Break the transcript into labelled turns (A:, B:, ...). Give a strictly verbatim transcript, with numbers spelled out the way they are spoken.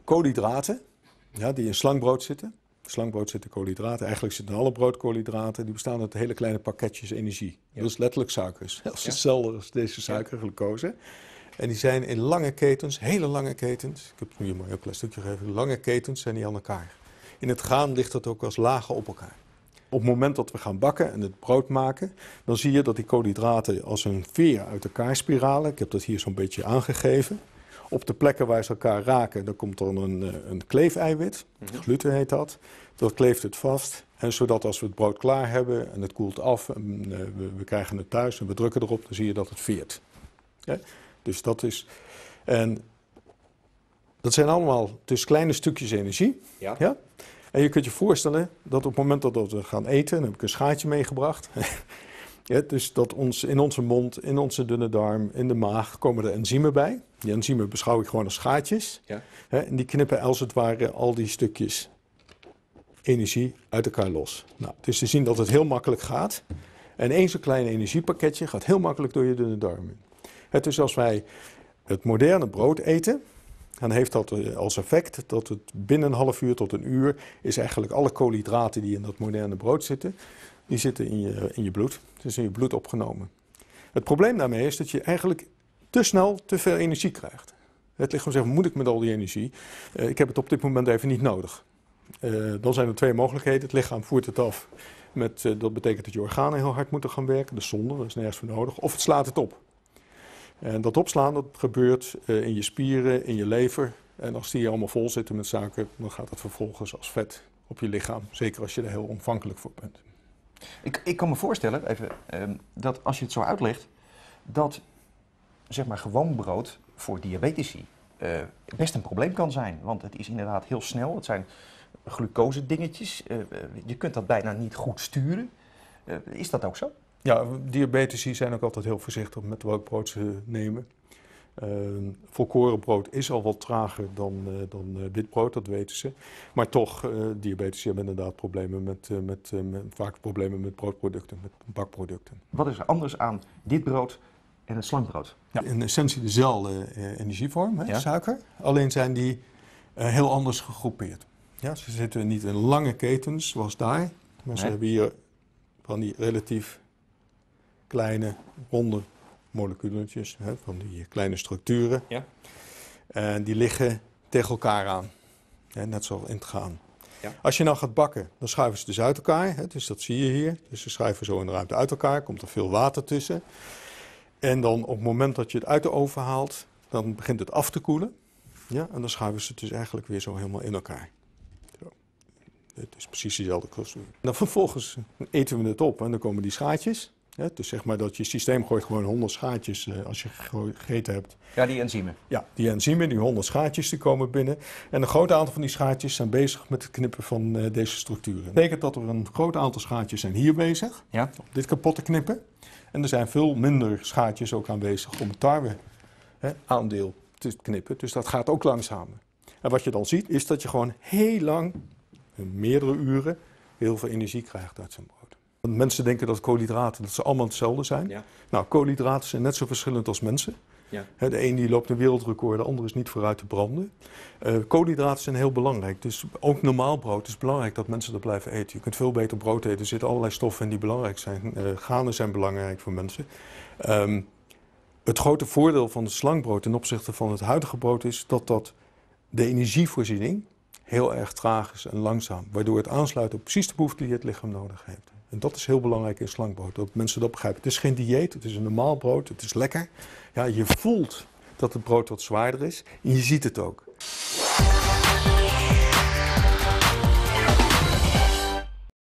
A: koolhydraten, ja, die in slangbrood zitten. In slangbrood zitten koolhydraten. Eigenlijk zitten alle broodkoolhydraten. Die bestaan uit hele kleine pakketjes energie. Ja. Dat is letterlijk suikers. Dat is
B: Ja.
A: hetzelfde als deze suiker, glucose. En die zijn in lange ketens, hele lange ketens. Ik heb hier maar een klein stukje gegeven. Lange ketens zijn die aan elkaar. In het graan ligt dat ook als lagen op elkaar. Op het moment dat we gaan bakken en het brood maken, dan zie je dat die koolhydraten als een veer uit elkaar spiralen. Ik heb dat hier zo'n beetje aangegeven. Op de plekken waar ze elkaar raken, dan komt er een, een kleefeiwit.
B: Mm-hmm.
A: Gluten heet dat. Dat kleeft het vast. En zodat als we het brood klaar hebben en het koelt af, en we, we krijgen het thuis en we drukken erop, dan zie je dat het veert. Ja? Dus dat is... En dat zijn allemaal dus kleine stukjes energie.
B: Ja.
A: Ja? En je kunt je voorstellen dat op het moment dat we gaan eten, dan heb ik een schaartje meegebracht. Ja, dus dat ons, in onze mond, in onze dunne darm, in de maag komen er enzymen bij. Die enzymen beschouw ik gewoon als schaartjes.
B: Ja.
A: Hè, en die knippen als het ware al die stukjes energie uit elkaar los. Nou, het is te zien dat het heel makkelijk gaat. En één zo'n klein energiepakketje gaat heel makkelijk door je dunne darm in. Het, dus als wij het moderne brood eten, dan heeft dat als effect dat het binnen een half uur tot een uur is eigenlijk alle koolhydraten die in dat moderne brood zitten, die zitten in je, in je bloed. Dus in je bloed opgenomen. Het probleem daarmee is dat je eigenlijk te snel te veel energie krijgt. Het lichaam zegt, moet ik met al die energie? Uh, ik heb het op dit moment even niet nodig. Uh, dan zijn er twee mogelijkheden. Het lichaam voert het af. Met, uh, dat betekent dat je organen heel hard moeten gaan werken. Dat is zonde, dat is nergens voor nodig. Of het slaat het op. En dat opslaan dat gebeurt uh, in je spieren, in je lever. En als die allemaal vol zitten met suiker, dan gaat het vervolgens als vet op je lichaam. Zeker als je er heel ontvankelijk voor bent.
B: Ik, ik kan me voorstellen, even, um, dat als je het zo uitlegt, dat zeg maar gewoon brood voor diabetici uh, best een probleem kan zijn. Want het is inderdaad heel snel, het zijn glucose dingetjes, uh, je kunt dat bijna niet goed sturen. Uh, is dat ook zo?
A: Ja, diabetici zijn ook altijd heel voorzichtig met welk brood ze nemen. Uh, volkorenbrood is al wat trager dan, uh, dan uh, witbrood, dat weten ze. Maar toch, uh, diabetici hebben inderdaad problemen met, uh, met, uh, met, vaak problemen met broodproducten, met bakproducten.
B: Wat is er anders aan dit brood en het slankbrood?
A: Ja, in essentie dezelfde uh, energievorm, hè,
B: ja?
A: suiker. Alleen zijn die uh, heel anders gegroepeerd. Ja, ze zitten niet in lange ketens zoals daar, maar nee. Ze hebben hier van die relatief kleine, ronde moleculetjes, hè, van die kleine structuren.
B: Ja.
A: En die liggen tegen elkaar aan, hè, net zoals in het graan.
B: Ja.
A: Als je nou gaat bakken, dan schuiven ze dus uit elkaar. Hè, dus dat zie je hier. Dus ze schuiven zo in de ruimte uit elkaar, komt er veel water tussen. En dan op het moment dat je het uit de oven haalt, dan begint het af te koelen. Ja, en dan schuiven ze het dus eigenlijk weer zo helemaal in elkaar. Zo. Het is precies dezelfde kostuum. Dan vervolgens eten we het op en dan komen die schaartjes. Ja, dus zeg maar dat je systeem gooit gewoon honderd schaartjes uh, als je gegeten hebt.
B: Ja, die enzymen.
A: Ja, die enzymen, die honderd schaartjes die komen binnen. En een groot aantal van die schaartjes zijn bezig met het knippen van uh, deze structuren. Dat betekent dat er een groot aantal schaartjes zijn hier bezig,
B: ja.
A: om dit kapot te knippen. En er zijn veel minder schaartjes ook aanwezig om het tarwe hè, aandeel te knippen. Dus dat gaat ook langzamer. En wat je dan ziet is dat je gewoon heel lang, meerdere uren, heel veel energie krijgt uit zo'n brood. Mensen denken dat koolhydraten dat ze allemaal hetzelfde zijn.
B: Ja.
A: Nou, koolhydraten zijn net zo verschillend als mensen.
B: Ja.
A: De een die loopt een wereldrecord, de ander is niet vooruit te branden. Uh, koolhydraten zijn heel belangrijk. Dus ook normaal brood is belangrijk dat mensen dat blijven eten. Je kunt veel beter brood eten. Er zitten allerlei stoffen in die belangrijk zijn. Uh, granen zijn belangrijk voor mensen. Um, het grote voordeel van het slankbrood ten opzichte van het huidige brood is dat dat de energievoorziening heel erg traag is en langzaam. Waardoor het aansluit op precies de behoefte die het lichaam nodig heeft. En dat is heel belangrijk in slankbrood, dat mensen dat begrijpen. Het is geen dieet, het is een normaal brood, het is lekker. Ja, je voelt dat het brood wat zwaarder is en je ziet het ook.